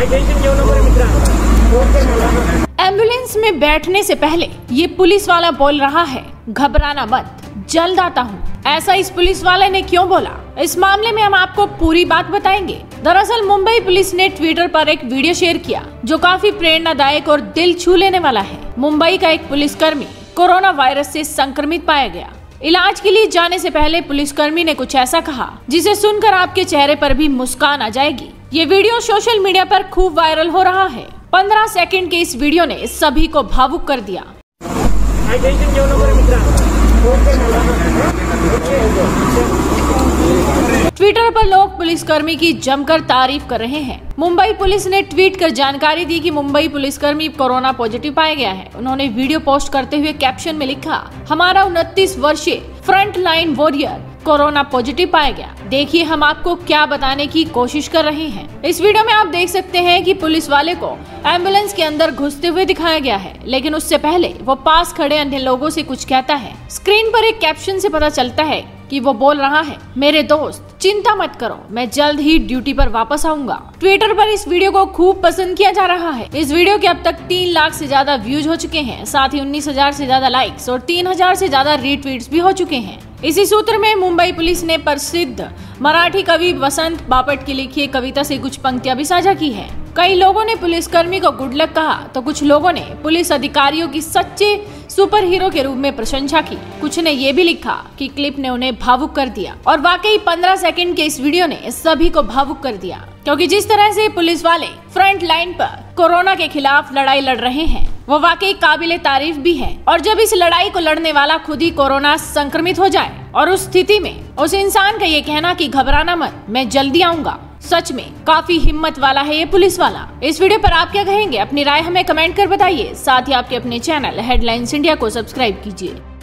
Ambulance में बैठने से पहले ये पुलिस वाला बोल रहा है, घबराना मत, जल्द आता हूँ। ऐसा इस पुलिस वाले ने क्यों बोला, इस मामले में हम आपको पूरी बात बताएंगे। दरअसल मुंबई पुलिस ने ट्विटर पर एक वीडियो शेयर किया जो काफी प्रेरणादायक और दिल छू लेने वाला है। मुंबई का एक पुलिसकर्मी कोरोना वायरस से संक्रमित पाया गया। इलाज के लिए जाने से पहले पुलिसकर्मी ने कुछ ऐसा कहा जिसे सुनकर आपके चेहरे पर भी मुस्कान आ जाएगी। ये वीडियो सोशल मीडिया पर खूब वायरल हो रहा है। 15 सेकंड के इस वीडियो ने सभी को भावुक कर दिया। ट्विटर पर लोग पुलिसकर्मी की जमकर तारीफ कर रहे हैं। मुंबई पुलिस ने ट्वीट कर जानकारी दी कि मुंबई पुलिसकर्मी कोरोना पॉजिटिव पाया गया है। उन्होंने वीडियो पोस्ट करते हुए कैप्शन में लिखा, हमारा 29 वर्षीय front line warrior corona positive पाया गया। देखिए हम आपको क्या बताने की कोशिश कर रहे हैं। इस वीडियो में आप देख सकते हैं कि पुलिस वाले को एम्बुलेंस के अंदर घुसते हुए दिखाया गया है, लेकिन उससे पहले वो पास खड़े अन्य लोगों से कुछ कहता है। स्क्रीन पर एक कैप्शन से पता चलता है कि वो बोल रहा है, मेरे दोस्त चिंता मत करो, मैं जल्द ही ड्यूटी पर वापस आऊंगा। ट्विटर पर इस वीडियो को खूब पसंद किया जा रहा है। इस वीडियो के अब तक 3 लाख से ज्यादा व्यूज हो चुके हैं। साथ ही 19,000 से ज्यादा लाइक्स और 3,000 से ज्यादा रीट्वीट्स भी हो चुके हैं। इसी सूत्र में मुंबई पुलिस ने प्रसिद्ध मराठी कवि वसंत बापट की लिखी कविता से कुछ पंक्तियां भी साझा की है। कई लोगों ने पुलिसकर्मी को गुड लक कहा तो कुछ लोगों ने पुलिस अधिकारियों की सच्चे सुपर हीरो के रूप में प्रशंसा की। कुछ ने ये भी लिखा कि क्लिप ने उन्हें भावुक कर दिया। और वाकई 15 सेकंड के इस वीडियो ने सभी को भावुक कर दिया, क्योंकि जिस तरह से पुलिस वाले फ्रंट लाइन पर कोरोना के खिलाफ लड़ाई लड़ रहे हैं वो वाकई काबिले तारीफ भी है। और जब इस लड़ाई को लड़ने वाला खुद ही कोरोना संक्रमित हो जाए और उस स्थिति में उस इंसान का ये कहना कि घबराना मत, मैं जल्दी आऊंगा, सच में काफी हिम्मत वाला है ये पुलिस वाला। इस वीडियो पर आप क्या कहेंगे, अपनी राय हमें कमेंट कर बताइए। साथ ही आपके अपने चैनल हेडलाइंस इंडिया को सब्सक्राइब कीजिए।